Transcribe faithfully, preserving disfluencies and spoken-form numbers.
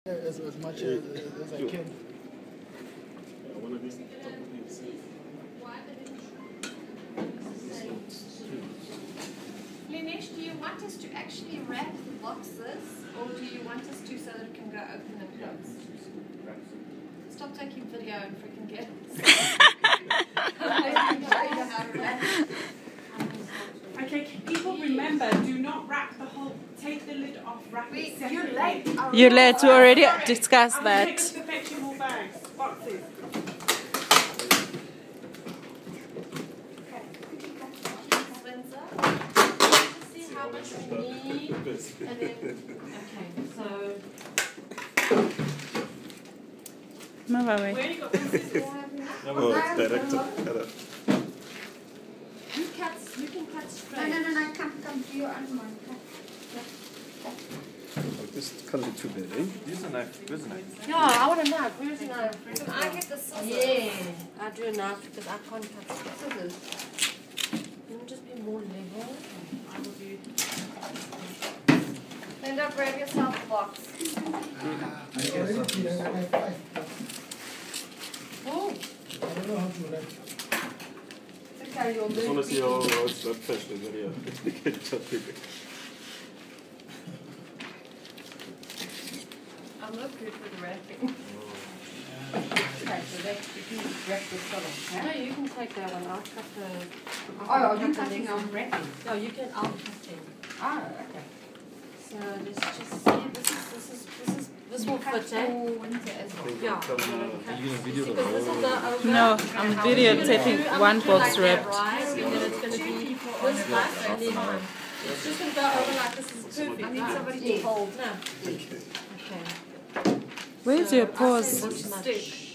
As, as much as, as I can. One of these double things. Linesh, do you want us to actually wrap the boxes, or do you want us to so that it can go open and close? Stop taking video and freaking get Okay, people remember, do not wrap the whole, take the lid off, wrap Wait, it separately. you're late. Oh, You're late, we already Sorry. discussed I'm that. going to take us to fetch you more bags, boxes. Spencer, just see how much we need, and then, okay, so, Move away. We only got one scissors. Oh, it's directed. Cut it. you cut, you can cut No, straight. no, no, no, come, come to your own one. Oh, this can't be too bad, eh? Use a knife. Use a knife. Yeah, I want a knife. Where's the knife? Can I get the scissors? Yeah, I do a knife because I can't cut scissors. Can you just be more level? I will do. Linda, grab yourself a box. I already I have five. Oh, I don't know how to write. okay, you'll I just want to see how, how it's not fresh in there. I'm not good with wrapping. Okay, so that you can wrap the solid. No, you can take that one. I'll cut the. Oh, I'll are you cut the cutting next on one. wrapping? No, you can. I'll cut them. Oh, okay. So let's just see. This is this is this is this will fit, eh? winter as well. Yeah. Are you going to video Because this will go over. No, I'm videotaping one box wrapped. Right, and then it's going to be this much, and then it's just going to go over like this. Is perfect. I need somebody to hold. No. Okay. Where's your pause? This much.